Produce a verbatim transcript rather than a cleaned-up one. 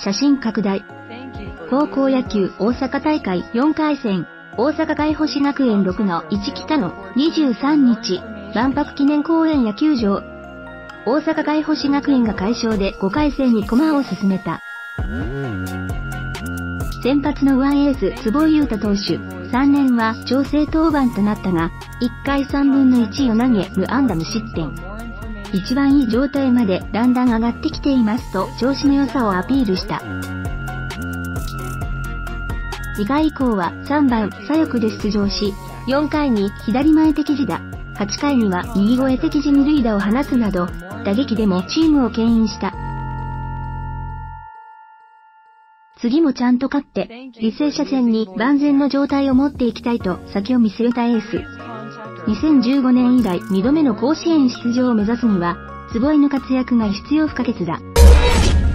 写真拡大。高校野球大阪大会よんかい戦、大阪海星学園ろくのいち北野、にじゅうさんにち、万博記念公園野球場。大阪海星学園が快勝でごかい戦に駒を進めた。先発のワンエース坪井裕太投手、さんねんは調整登板となったが、いっかいさんぶんのいちを投げ無安打無失点。一番いい状態までだんだん上がってきていますと調子の良さをアピールした。にかい以降はさんばん左翼で出場し、よんかいに左前敵地打、はちかいには右越え敵地二塁打を放つなど、打撃でもチームを牽引した。次もちゃんと勝って、履正社戦に万全の状態を持っていきたいと先を見据えたエース。にせんじゅうごねん以来にどめの甲子園出場を目指すには、坪井の活躍が必要不可欠だ。